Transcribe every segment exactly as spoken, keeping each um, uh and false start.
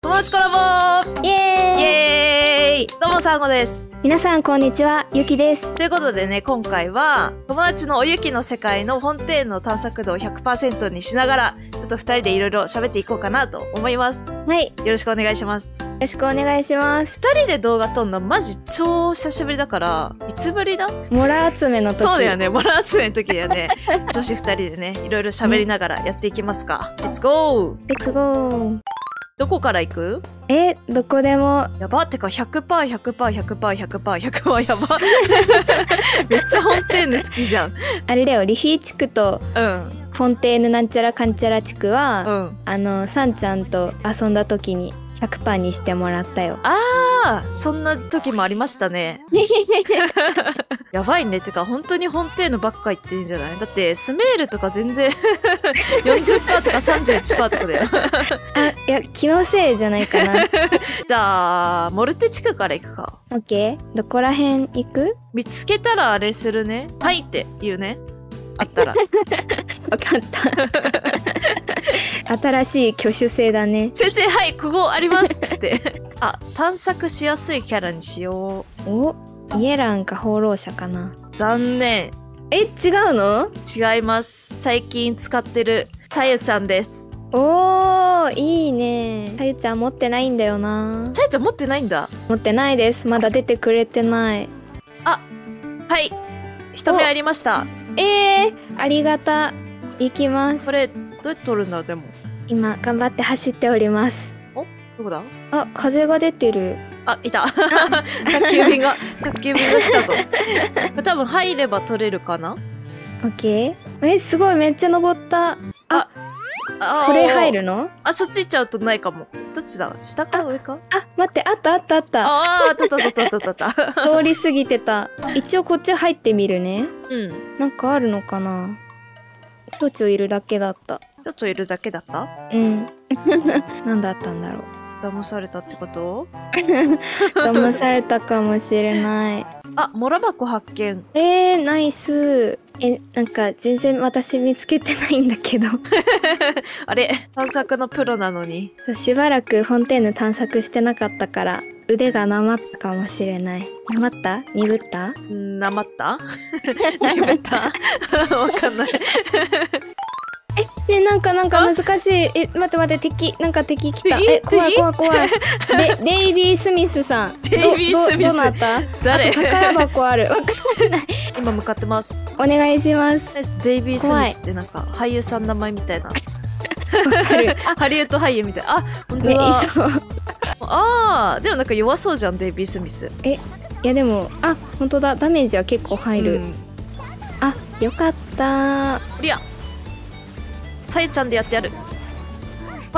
友達コラボーイエーイ。 イエーイ。どうもサンゴです。 皆さんこんにちは、ゆきです。 ということでね、今回は友達のおゆきの世界のフォンテーヌの探索度を ひゃくパーセント にしながら、ちょっとふたりでいろいろ喋っていこうかなと思います。 はい、 よろしくお願いします。 よろしくお願いします。 ふたりで動画撮んのマジ超久しぶりだから、いつぶりだ？ モラ集めの時。 そうだよね、モラ集めの時だよね。女子ふたりでね、いろいろ喋りながらやっていきますか。レッツゴー。 レッツゴー。 どこから行く？ え、どこでも。 やばってか ひゃくパーセント、ひゃくパーセント、ひゃくパーセント、ひゃくパーセント、ひゃくパーセント やば。めっちゃフォンテーヌ好きじゃん。 あれだよ、リフィ地区とうんフォンテーヌなんちゃらかんちゃら地区は、 うん。 あのサンちゃんと遊んだ時に ひゃくパーセント にしてもらったよ。 ああ、そんな時もありましたね。やばいね。てか本当にフォンテーヌばっか言ってんじゃない？だってスメールとか全然 よんじゅっパーセント とか さんじゅういちパーセント とかだよ。 あ、いや、気のせいじゃないかな。 じゃあモルテ地区から行くか。 オッケー。どこら辺行く？ 見つけたらあれするね。はいって言うね。あったら。 わかった。新しい挙手制だね。 先生、はい、ここありますっつって。あ、探索しやすいキャラにしよう。 お、イエランか放浪者かな。 残念。 え、違うの？ 違います。最近使ってるさゆちゃんです。 おー、いいね。さゆちゃん持ってないんだよな。 さゆちゃん持ってないんだ。 持ってないです。まだ出てくれてない。 あ、はい。一目ありました。 えー、ありがた。行きます。 これどうやって取るんだ？でも今頑張って走っております。 お、どこだ？ あ、風が出てる。 あ、いた。宅急便が宅急便が来たぞ。多分入れば取れるかな。 オッケー。え、すごい、めっちゃ登った。あ、 あこれ入るの？ あ、そっち行っちゃうとないかも。どっちだ？下か上か？ あ、待って、あったあったあった。 ああ、あったあったあったあったあった。 通り過ぎてた。一応こっち入ってみるね。 うん。 なんかあるのかな。ちょちょいるだけだった。 ちょっといるだけだった？ うん。なんだったんだろう。 騙されたってこと？ 騙されたかもしれない。 あ、モラ箱発見。 えー、ナイス。え、なんか全然私見つけてないんだけど。 あれ、探索のプロなのに。 しばらくフォンテーヌ探索してなかったから腕がなまったかもしれない。なまった？鈍った？ んなまった鈍ったわかんない。 え、ね、なんかなんか難しい。え、待って待って、敵、なんか敵来た。 敵え、怖い怖い怖い。で、デイビー・スミスさん。 デイビー・スミス。 ど、ど、どなた？ 誰？ 宝箱ある。わかんない。 今向かってます。 お願いします。 デイビー・スミスってなんか俳優さんの名前みたいな。 わかる。 ハリウッド俳優みたいな。あ、本当ね、 だ。 いそう。 ああ、でもなんか弱そうじゃん、デイビー・スミス。 え、いやでも、あ、本当だ。ダメージは結構入る。 うん、 あ、よかった。 リア。さゆちゃんでやってやる。はい。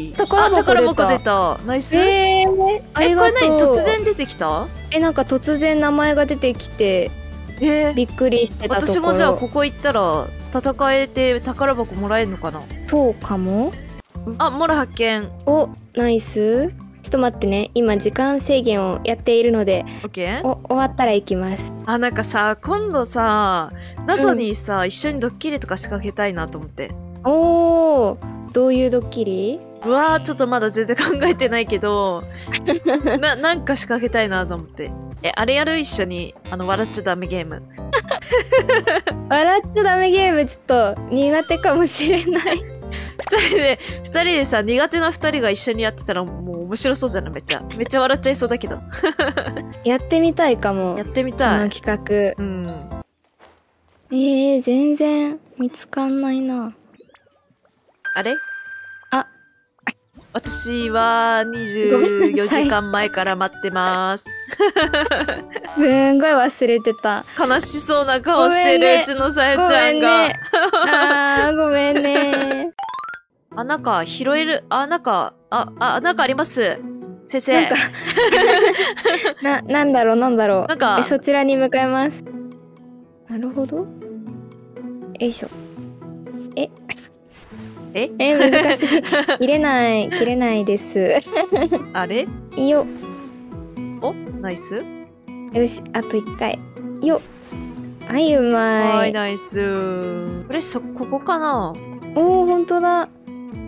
宝箱出た。 あ、宝箱出た。ナイス。 えー、ありがとう。 え、これ何？突然出てきた？ え、なんか突然名前が出てきて、 えー、 びっくりしてたところ。 私もじゃあここ行ったら戦えて宝箱もらえるのかな？ そうかも。 あ、モラ発見。 お、ナイス。ちょっと待ってね、今時間制限をやっているので、 オッケー。 お、終わったら行きます。 あ、なんかさ、今度さ、謎にさ、うん、一緒にドッキリとか仕掛けたいなと思って。 おー、どういうドッキリ？ うわー、ちょっとまだ全然考えてないけどな、なんか仕掛けたいなと思って。え、あれやる？一緒に、あの、笑っちゃダメゲーム。 笑っちゃダメゲームちょっと苦手かもしれない。 二人で、二人でさ、苦手な二人が一緒にやってたらもう面白そうじゃない？めっちゃ。めっちゃ笑っちゃいそうだけど。 やってみたいかも。 やってみたい。 この企画。うん。 えー、全然見つかんないな。 あれ？ あ、 私はにじゅうよじかんまえから待ってます。 すんごい忘れてた。 悲しそうな顔してる、ね、うちのさゆちゃんが。 ね、あー、ごめんね。 あ、なんか拾える。あ、なんか、あ、あ、なんかあります。先生。 なんかな、なんだろう、なんだろう。 なんか、 え、そちらに向かいます。なるほど。よいしょ。えええ、難しい。切れない、切れないです。 あれいいよ。 お、ナイス。 よし、あと一回。よ。はい、うまい。 はい、ナイス。これ、そ、ここかな？ おー、ほんとだ。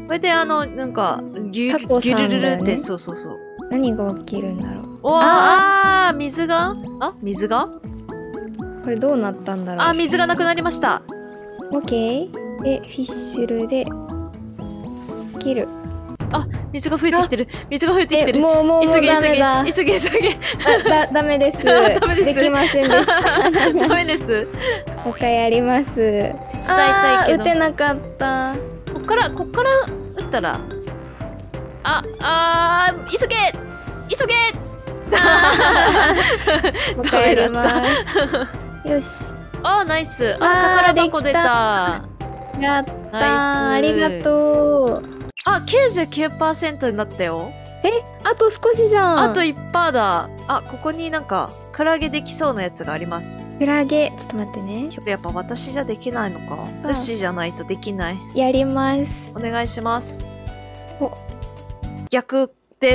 これであのなんかギュタコさんだよねギュルルルって、そうそうそう。 何が起きるんだろう。 おーあー水があ水がこれどうなったんだろう。 あ水がなくなりました。 オッケー。でフィッシュルで切る。 あ水が増えてきてる。水が増えてきてる。 えもうもうもう急げダメだ。 急げ急げ急げ。 あだダメです。 ダメですできませんでした。 ダメです。 もう一回やります。伝えたいけど打てなかった。 こっからこっから打ったらああー急げ急げもう一ダメだっ回やりまた。 す。よし。 あーナイス。ああー宝箱出た。 やったー。 ナイスありがとう。 あ きゅうじゅうきゅうパーセント になったよ。 え、あと少しじゃん。 あと いちパーセント だ。あここになんかクラゲできそうなやつがあります。 クラゲ、ちょっと待ってね。 やっぱ私じゃできないのか。 あ私じゃないとできない。 やります。 お願いします。 お逆です。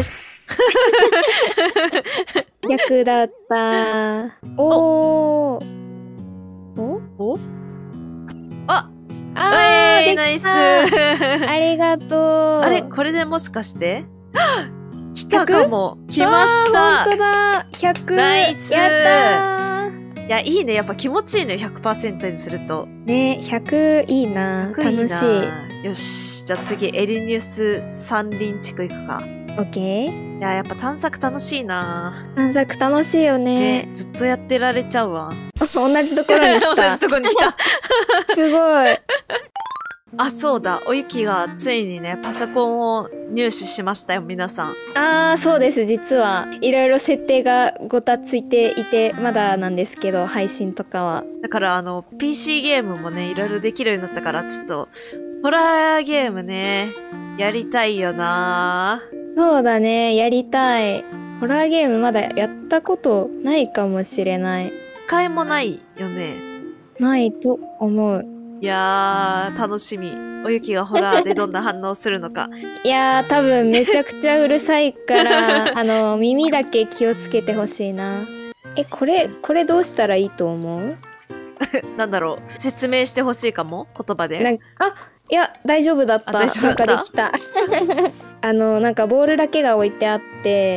逆だったおーおおああー、 えー、 でナイスきた。ありがとう。 あれこれでもしかして来たかも。来ましたあー、本当だ。ひゃく。 ナイスやったー。 いやいいね。やっぱ気持ちいいね。ひゃくパーセント にするとね、ひゃくいいな。 いい楽な。 しい。 よしじゃあ次エリニュス山林地区行くか。 オッケー。 いややっぱ探索楽しいな。 探索楽しいよね。 ねずっとやってられちゃうわ。 同じところに来同た。 じとこに来た。 すごい。 あそうだおゆきがついにねパソコンを入手しましたよ皆さん。 ああ、そうです。実はいろいろ設定がごたついていて、まだなんですけど、配信とかは。 だからあの ピーシー ゲームもねいろいろできるようになったからちょっとホラーゲームねやりたいよな。 そうだね、やりたい。ホラーゲームまだやったことないかもしれない。 一回もないよね。 ないと思う。 いやー楽しみ。おゆきがホラーでどんな反応するのか。 いやー、多分めちゃくちゃうるさいからあの耳だけ気をつけてほしいな。え、これこれどうしたらいいと思う？ なんだろう説明してほしいかも言葉で。 なんかあ、いや大丈夫だった。 あ大丈夫だったなんかできたあのなんかボールだけが置いてあって、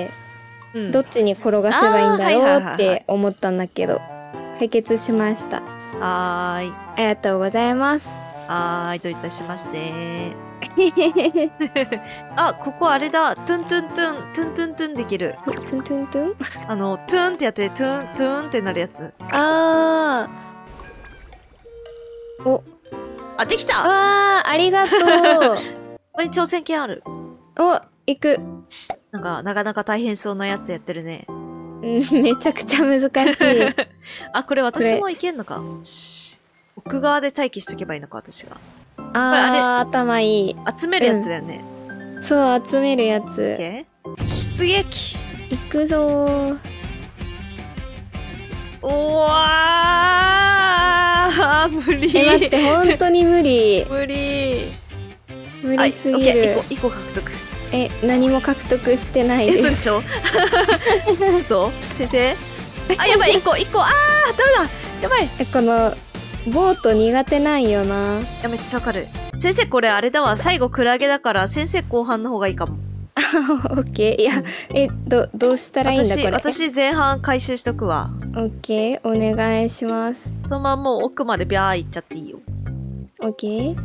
うんどっちに転がせばいいんだあーはいはいはいろうっはいて思ったんだけど、解決しました。 はーいありがとうございますはーいどういたしましてあここあれだトゥントゥントゥントゥントゥントゥンできる。 トゥントゥントゥン。 あのトゥンってやってトゥントゥンってなるやつ。 あーおあできた。 あー、ありがとここに挑戦権ある。 うお、行く。 なんかなかなか大変そうなやつやってるね。 うんめちゃくちゃ難しいあこれ私もいけんのか。よし奥側で待機しとけばいいのか私が。 あー、頭いい。 集めるやつだよね。 そう、集めるやつ。 え出撃。 行くぞー。 おわー無理。 え、待って、本当に無理。 無理。 無理すぎオッケー、 る。 一個一個獲得。 え、何も獲得してないえ、 です。 そうでしょちょっと、先生。あ、やばい、一個、一個、あー、ダメだ。やばい。 え、この、ボート苦手なんよな。 いや、めっちゃわかる。先生、これあれだわ。最後、クラゲだから、先生後半の方がいいかも。 オッケー。いや、え、ど、どうしたらいいんだ、こ私、 れ。 私、前半回収しとくわ。 オッケー、お願いします。 そのままもう奥までビャー行っちゃっていいよ。 オッケー。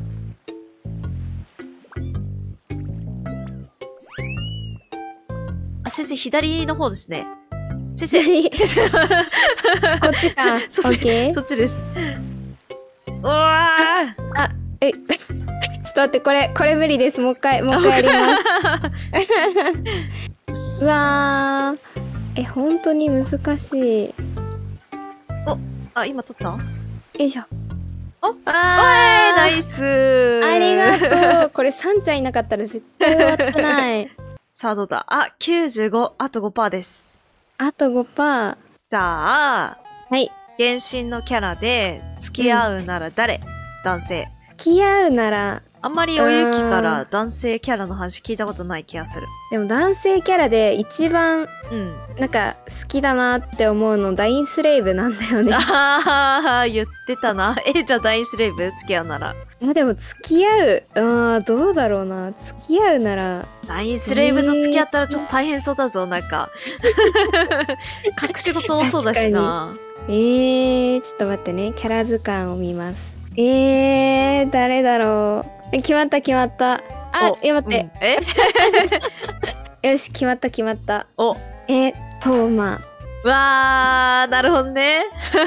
あ、先生、左の方ですね。先生、 左先生。 こっちか。オそっち、 ッケー。 そっちです。うわーあ、え、ちょっと待って、これ、これ無理です。もう一回、もう一回やります。うわー。え、本当に難しい。よあ、今取ったいしょ。 ああー、 ナイスありがとう。これさんちゃんいなかったら絶対終わってない。 さあどうだ。あ、きゅうじゅうご、あと ごパーセント です。 あと ごパーセント。 じゃあ、 はい。 原神のキャラで付き合うなら誰、うん、男性。 付き合うなら。 あんまりおゆきから男性キャラの話聞いたことない気がする。 でも男性キャラで一番、 うん。 なんか好きだなって思うのダインスレイブなんだよね。 ああ、言ってたな。え、じゃあダインスレイブ付き合うなら。 あ、でも付き合う。あー、どうだろうな。付き合うなら。 ラインスレイブと付き合ったらちょっと大変そうだぞ、なんか。隠し事多そうだしな。 えー、ちょっと待ってね。キャラ図鑑を見ます。えー、誰だろう。決まった決まった。あ、いや待って。 うん、えよし、決まった決まった。 おえ、トーマ。 わー、なるほどね。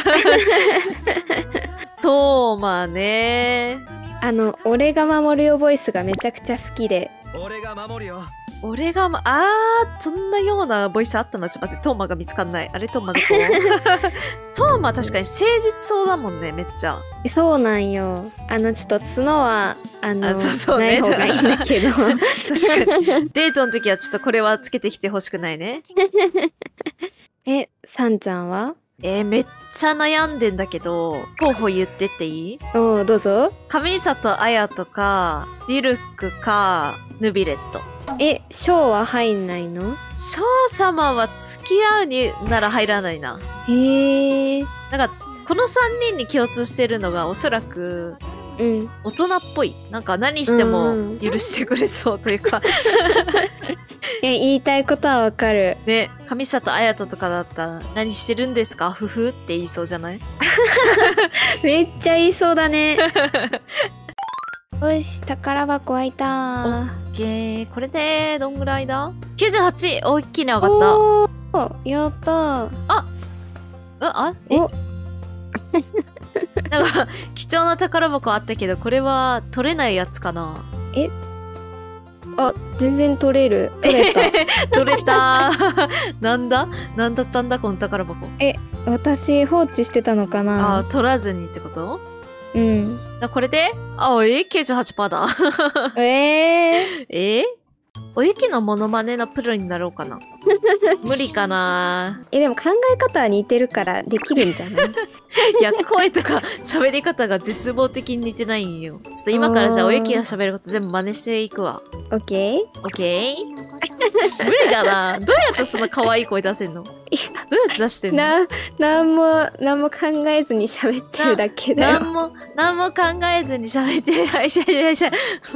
トーマね。 あの、俺が守るよボイスがめちゃくちゃ好きで。 俺が守るよ。 俺がま、あー、そんなようなボイスあったの？ちょっと待って、トーマが見つかんない。あれ、トーマどこ？トーマ確かに誠実そうだもんね、めっちゃ。 そうなんよ。あの、ちょっと角は、あの、 あそうそうね、 ない方がいいんだけど。 確かに。デートの時はちょっとこれはつけてきてほしくないね。 え、さんちゃんは？ えー、めっちゃ悩んでんだけど、候補言ってっていい？ おー、どうぞ。 上里彩とか、ディルクか、ヌビレット。 え、ショーは入んないの？ ショー様は付き合うになら入らないな。 へー。 なんか、このさんにんに共通してるのがおそらく、 うん。 大人っぽい。なんか何しても許してくれそうというか。 いや、言いたいことはわかる。 ね、上里彩人とかだったら、何してるんですかふふって言いそうじゃない？ めっちゃ言いそうだね。よし、宝箱開いたー。 オッケー。これで、どんぐらいだ ?きゅうじゅうはち! お、一気に上がった。 おー、やったー。 ああえおなんか、貴重な宝箱あったけど、これは取れないやつかな？ えあ、全然取れる。取れた。 取れたー。なんだなんだったんだこの宝箱。 え、私放置してたのかあな？ あ、取らずにってこと？ うん。 だこれであ、え ?きゅうじゅうはちパーセント だ。 えー、 えおゆきのモノマネのプロになろうかな。無理かな。 え、でも考え方は似てるからできるんじゃない？ いや、声とか喋り方が絶望的に似てないんよ。ちょっと今からじゃあおゆきが喋ること全部真似していくわ。 オッケー？ オッケー無理だな。どうやってそんな可愛い声出せんの？どうやって出してんの？ な、なんも、なんも考えずに喋ってるだけだよ。 なんも、なんも考えずに喋って、はいしゃいしゃいしゃ。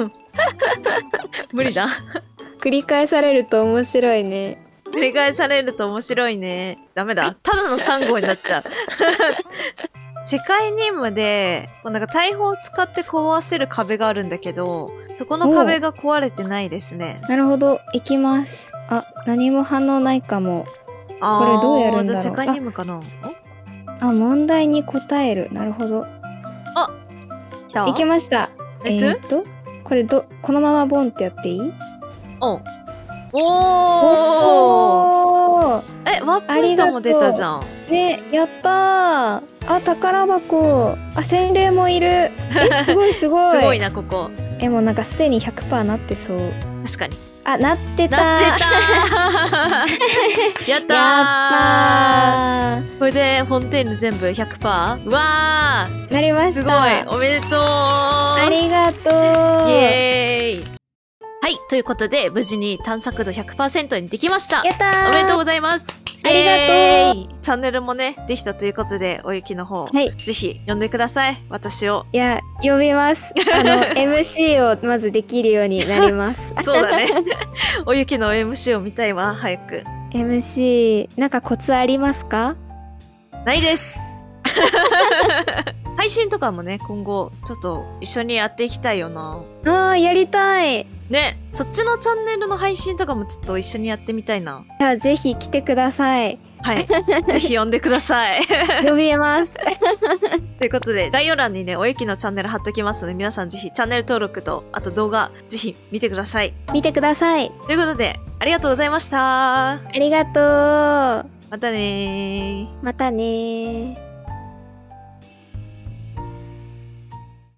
無理だ。 繰り返されると面白いね。 繰り返されると面白いね。ダメだ。ただのさん号になっちゃう。世界任務で、こうなんか大砲を使って壊せる壁があるんだけど、そこの壁が壊れてないですね。 なるほど、行きます。あ、何も反応ないかも。 あーこれどうやるんだろう。 じゃあ世界任務かな？ あ、問題に答える。なるほど。 あ、来た？ 行けました。 ナイス？ えーっと、これど、このままボンってやっていい？ おう。おーおーえ、ワープポイントも出たじゃん。 ね、やったー。あ、宝箱。あ、洗礼もいる。え、すごいすごい。 すごいな、ここ。 え、もうなんかすでに ひゃくパーセント なってそう。 確かに。 あ、なってたー。 なってたーやったーやったこれでフォンテーヌ全部 ひゃくパーセント？ うわー。なりまーすごいした。 おめでとうありがとう。 イエーイはい。ということで、無事に探索度 ひゃくパーセント にできました。 やったー。 おめでとうございます。 ありがとうイエーイチャンネルもね、できたということで、おゆきの方、 はい。 ぜひ呼んでください。私を。 いや、呼びます。あの、エムシー をまずできるようになります。 そうだね。おゆきの エムシー を見たいわ、早く。 エムシー、なんかコツありますか？ ないです配信とかもね、今後、ちょっと一緒にやっていきたいよな。 あー、やりたい。 ね、そっちのチャンネルの配信とかもちょっと一緒にやってみたいな。 じゃあ、ぜひ来てください。 はい。ぜひ呼んでください。 呼びます。 ということで、概要欄にね、おゆきのチャンネル貼っときますので、皆さんぜひチャンネル登録と、あと動画、ぜひ見てください。 見てください。 ということで、ありがとうございました。 ありがとう。 またねー。 またねー。